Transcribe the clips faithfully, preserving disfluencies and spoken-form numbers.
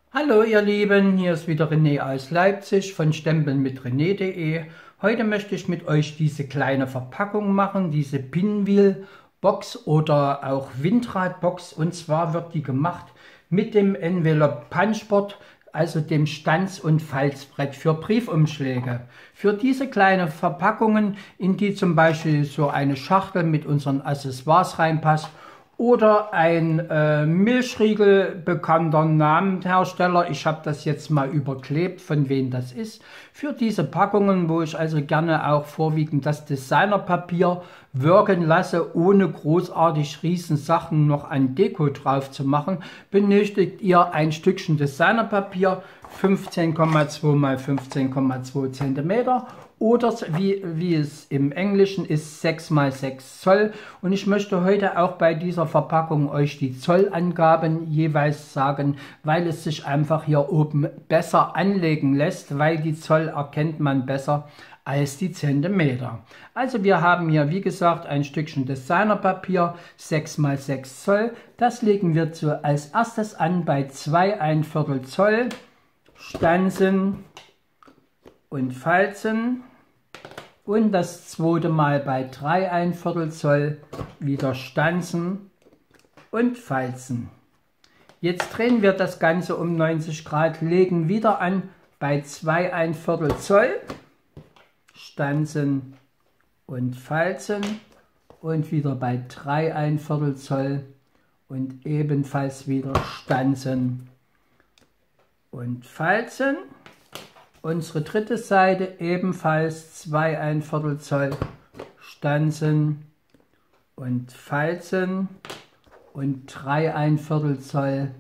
Hallo ihr Lieben, hier ist wieder René aus Leipzig von stempeln mit rené punkt de. Heute möchte ich mit euch diese kleine Verpackung machen, diese Pinwheel Box oder auch Windrad-Box, und zwar wird die gemacht mit dem Envelope Punchboard, also dem Stanz- und Falzbrett für Briefumschläge. Für diese kleinen Verpackungen, in die zum Beispiel so eine Schachtel mit unseren Accessoires reinpasst, oder ein äh, Milchriegel bekannter Namenhersteller. Ich habe das jetzt mal überklebt, von wem das ist. Für diese Packungen, wo ich also gerne auch vorwiegend das Designerpapier wirken lasse, ohne großartig riesen Sachen noch an Deko drauf zu machen, benötigt ihr ein Stückchen Designerpapier, fünfzehn Komma zwei mal fünfzehn Komma zwei Zentimeter, oder wie, wie es im Englischen ist, sechs mal sechs Zoll. Und ich möchte heute auch bei dieser Verpackung euch die Zollangaben jeweils sagen, weil es sich einfach hier oben besser anlegen lässt, weil die Zoll erkennt man besser als die Zentimeter. Also wir haben hier, wie gesagt, ein Stückchen Designerpapier, sechs mal sechs Zoll. Das legen wir zu, als erstes an bei zwei ein Viertel Zoll, stanzen und falzen. Und das zweite Mal bei drei ein Viertel Zoll wieder stanzen und falzen. Jetzt drehen wir das Ganze um neunzig Grad, legen wieder an bei zwei ein Viertel Zoll, stanzen und falzen und wieder bei drei ein Viertel Zoll und ebenfalls wieder stanzen und falzen. Unsere dritte Seite ebenfalls zwei ein Viertel Zoll, stanzen und falzen und drei ein Viertel Zoll,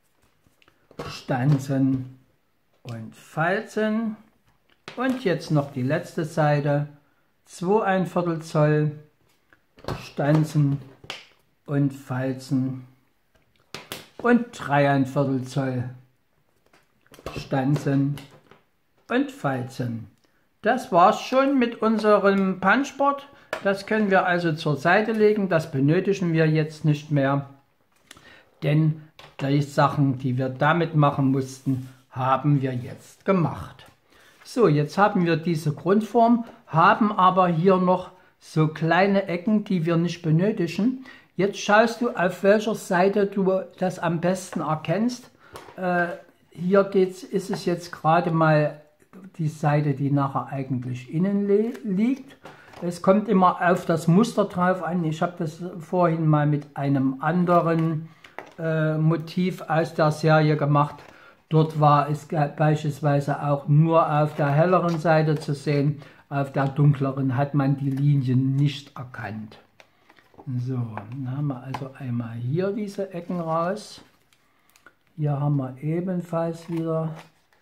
stanzen und falzen. Und jetzt noch die letzte Seite, zwei ein Viertel Zoll, stanzen und falzen und drei ein Viertel Zoll, stanzen und falzen. Das war's schon mit unserem Punchboard. Das können wir also zur Seite legen. Das benötigen wir jetzt nicht mehr, denn die Sachen, die wir damit machen mussten, haben wir jetzt gemacht. So, jetzt haben wir diese Grundform, haben aber hier noch so kleine Ecken, die wir nicht benötigen. Jetzt schaust du, auf welcher Seite du das am besten erkennst. Äh, hier geht's, ist es jetzt gerade mal die Seite, die nachher eigentlich innen liegt. Es kommt immer auf das Muster drauf an. Ich habe das vorhin mal mit einem anderen äh, Motiv aus der Serie gemacht. Dort war es beispielsweise auch nur auf der helleren Seite zu sehen. Auf der dunkleren hat man die Linien nicht erkannt. So, dann haben wir also einmal hier diese Ecken raus. Hier haben wir ebenfalls wieder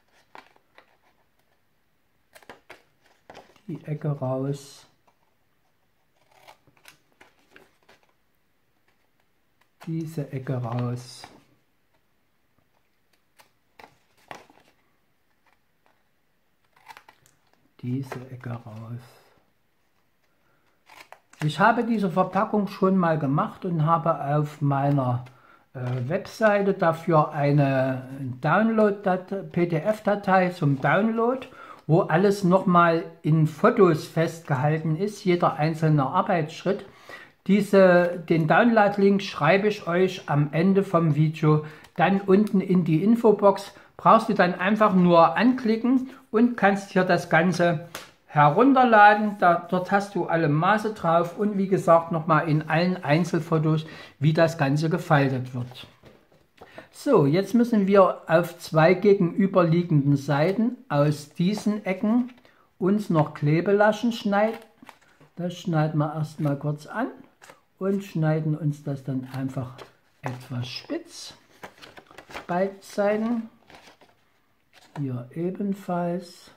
die Ecke raus. Diese Ecke raus. Diese Ecke raus. Ich habe diese Verpackung schon mal gemacht und habe auf meiner äh, Webseite dafür eine Download-P D F-Datei zum Download, wo alles nochmal in Fotos festgehalten ist, jeder einzelne Arbeitsschritt. Diese, den Download-Link schreibe ich euch am Ende vom Video dann unten in die Infobox. Brauchst du dann einfach nur anklicken und kannst hier das Ganze herunterladen. Da, dort hast du alle Maße drauf und wie gesagt nochmal in allen Einzelfotos, wie das Ganze gefaltet wird. So, jetzt müssen wir auf zwei gegenüberliegenden Seiten aus diesen Ecken uns noch Klebelaschen schneiden. Das schneiden wir erstmal kurz an und schneiden uns das dann einfach etwas spitz. Beide Seiten. Hier ebenfalls.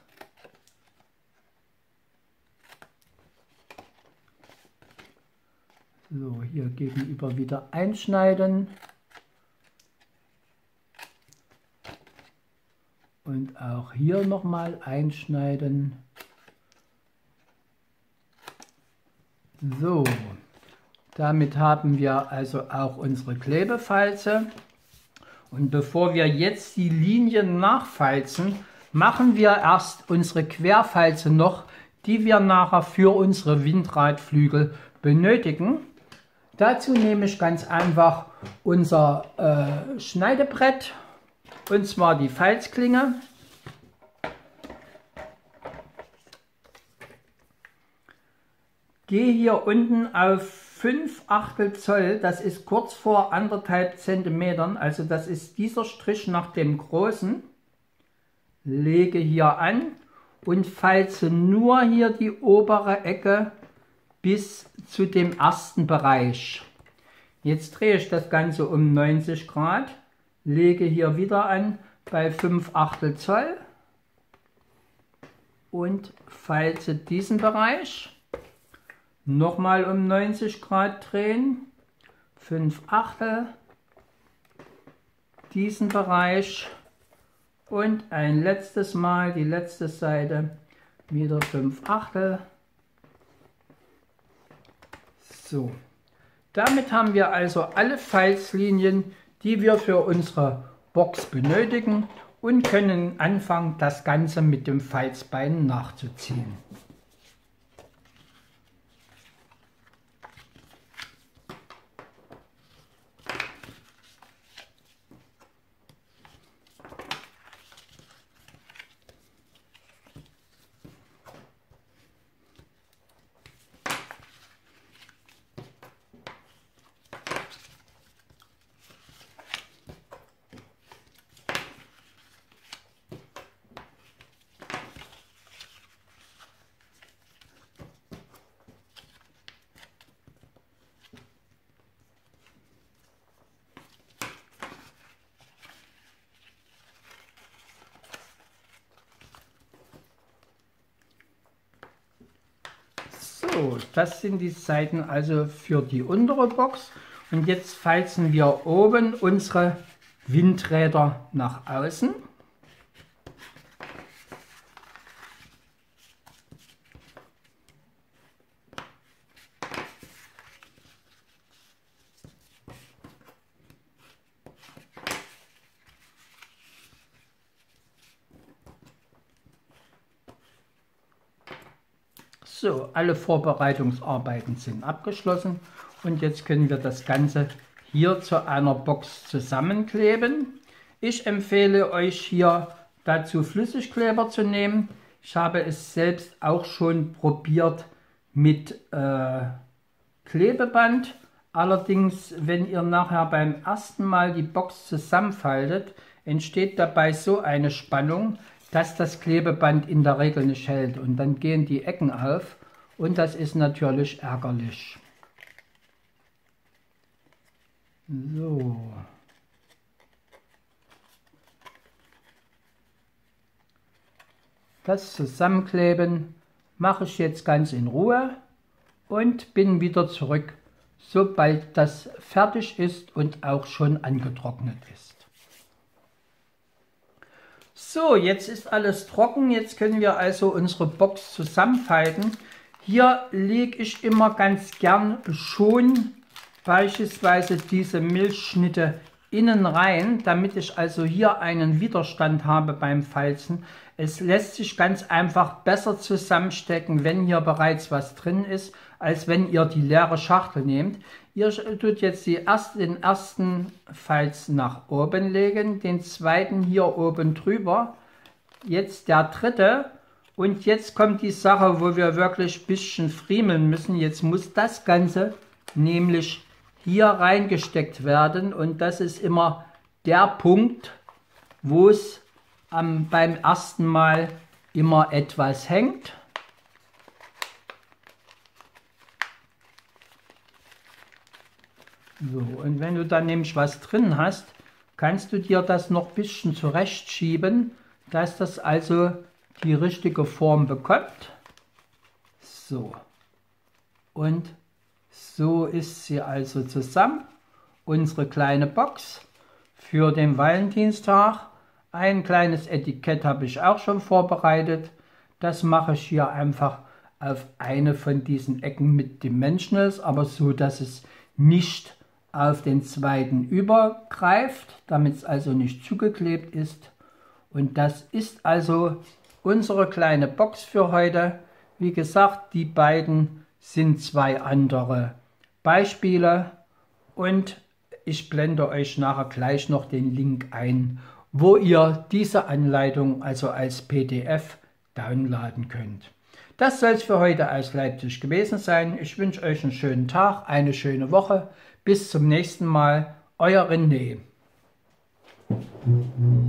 So, hier gegenüber wieder einschneiden. Und auch hier nochmal einschneiden. So, damit haben wir also auch unsere Klebefalze. Und bevor wir jetzt die Linien nachfalzen, machen wir erst unsere Querfalze noch, die wir nachher für unsere Windradflügel benötigen. Dazu nehme ich ganz einfach unser äh, Schneidebrett, und zwar die Falzklinge. Gehe hier unten auf fünf Achtel Zoll, das ist kurz vor anderthalb Zentimetern, also das ist dieser Strich nach dem großen. Lege hier an und falze nur hier die obere Ecke bis zu dem ersten Bereich. Jetzt drehe ich das Ganze um neunzig Grad, lege hier wieder an bei fünf Achtel Zoll und falze diesen Bereich. Nochmal um neunzig Grad drehen, fünf Achtel, diesen Bereich und ein letztes Mal die letzte Seite, wieder fünf Achtel. So, damit haben wir also alle Falzlinien, die wir für unsere Box benötigen und können anfangen, das Ganze mit dem Falzbein nachzuziehen. So, das sind die Seiten also für die untere Box und jetzt falzen wir oben unsere Windräder nach außen. So, alle Vorbereitungsarbeiten sind abgeschlossen und jetzt können wir das Ganze hier zu einer Box zusammenkleben. Ich empfehle euch hier dazu Flüssigkleber zu nehmen. Ich habe es selbst auch schon probiert mit äh, Klebeband. Allerdings, wenn ihr nachher beim ersten Mal die Box zusammenfaltet, entsteht dabei so eine Spannung, dass das Klebeband in der Regel nicht hält und dann gehen die Ecken auf und das ist natürlich ärgerlich. So. Das Zusammenkleben mache ich jetzt ganz in Ruhe und bin wieder zurück, sobald das fertig ist und auch schon angetrocknet ist. So, jetzt ist alles trocken, jetzt können wir also unsere Box zusammenfalten. Hier lege ich immer ganz gern schon beispielsweise diese Milchschnitte innen rein, damit ich also hier einen Widerstand habe beim Falzen. Es lässt sich ganz einfach besser zusammenstecken, wenn hier bereits was drin ist, als wenn ihr die leere Schachtel nehmt. Ihr tut jetzt die erst, den ersten Falz nach oben legen, den zweiten hier oben drüber, jetzt der dritte und jetzt kommt die Sache, wo wir wirklich ein bisschen friemeln müssen. Jetzt muss das Ganze nämlich hier reingesteckt werden und das ist immer der Punkt, wo es am, beim ersten Mal immer etwas hängt. So, und wenn du dann nämlich was drin hast, kannst du dir das noch ein bisschen zurechtschieben, dass das also die richtige Form bekommt. So, und so ist sie also zusammen, unsere kleine Box für den Valentinstag. Ein kleines Etikett habe ich auch schon vorbereitet. Das mache ich hier einfach auf eine von diesen Ecken mit Dimensionals, aber so, dass es nicht auf den zweiten übergreift, damit es also nicht zugeklebt ist. Und das ist also unsere kleine Box für heute. Wie gesagt, die beiden sind zwei andere Beispiele und ich blende euch nachher gleich noch den Link ein, wo ihr diese Anleitung also als P D F downloaden könnt. Das soll es für heute aus Leipzig gewesen sein. Ich wünsche euch einen schönen Tag, eine schöne Woche. Bis zum nächsten Mal, euer René.